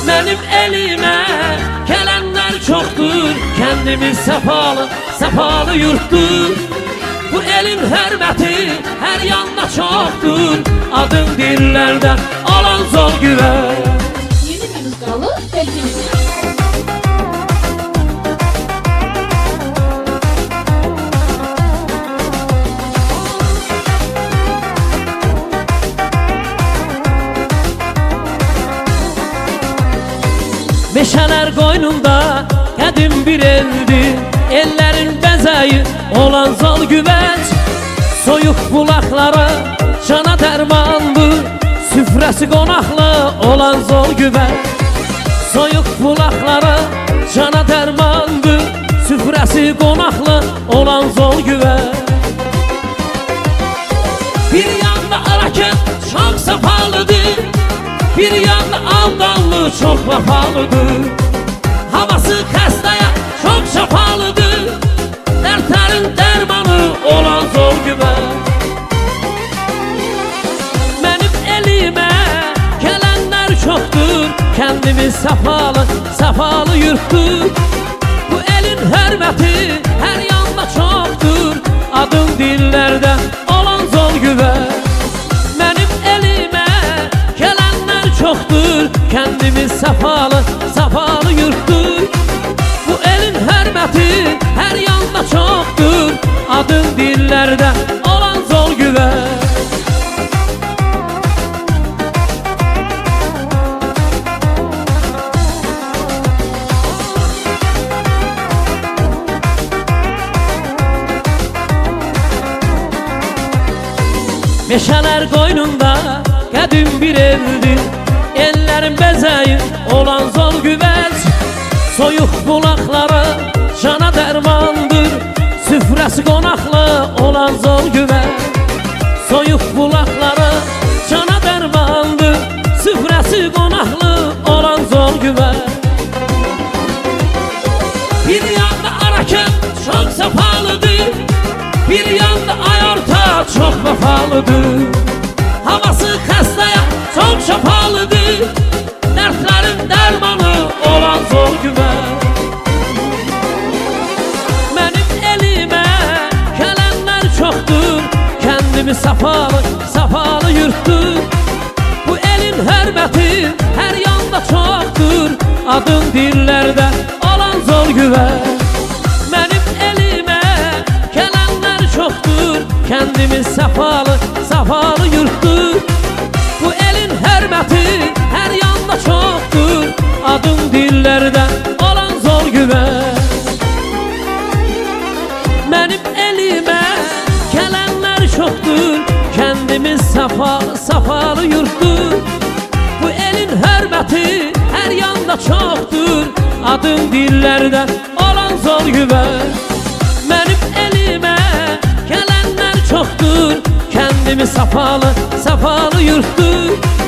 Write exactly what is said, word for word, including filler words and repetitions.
Benim elime gelenler çoktur, kendimiz sefalı, sefalı yurttur. Bu elin hürmeti her yanda çoktur, adın dillerden alan zor güven. Yeni bir rüzgarlı belgemiz. Meşələr qoynunda qədim bir eldir, ellərin bəzəyi olan zal güvəc. Soyuq bulaqlara cana dərmandır, süfrəsi qonaqlı olan zol güvəc. Soyuq bulaqlara cana dərmandır, süfrəsi qonaqlı olan zol güvəc. Bir yanda Arakent çok safalıdır, bir yanda Avdanlı çok vafalıdır. Havası xəstəyə çok şafalıdır, dərdlərin dərmanı olan zor güvən. Mənim elimə gələnlər çoxdur, kəndimiz səfalı, səfalı yurtdur. Bu elin hürməti hər yanda çoxdur, adın dillərdə olan zor güvən. Mənim elimə gələnlər çoxdur, kəndimiz səfalı, səfalı yurtdur. Bu elin hürməti hər yanda çoxdur, adın dillərdə olan zor güvən. Meşələr qoynunda qədim bir eldir, ellərin bəzəyi olan zol güvəc. Soyuq bulaqlara cana dərmandır, süfrəsi qonaqlı olan zol güvəc. Soyuq bulaqlara cana dərmandır, süfrəsi qonaqlı olan zol güvəc. Bir yanda Arakent çok səfalıdır, bir yanda Ayarta çok vafalıdır. Havası xəstəyə çok şafalıdır, dərdlərin dərmanı olan zor güvən. Mənim elimə gələnlər çoxdur, kəndimiz səfalı, səfalı yurtdur. Bu elin hürməti hər yanda çoxdur, adın dillərdə olan zor güvən. Mənim elimə gələnlər çoxdur, kəndimiz səfalı, səfalı yurtdur. Bu elin hürməti hər yanda çoxdur, adın dillərdə olan zor güvən. Mənim elimə gələnlər çoxdur, kəndimiz səfalı, səfalı yurtdur. Bu elin hürməti hər yanda çoxdur, adın dillərdə olan zor güvən. Mənim elimə gələnlər çoxdur, kəndimiz səfalı, səfalı yurtdur.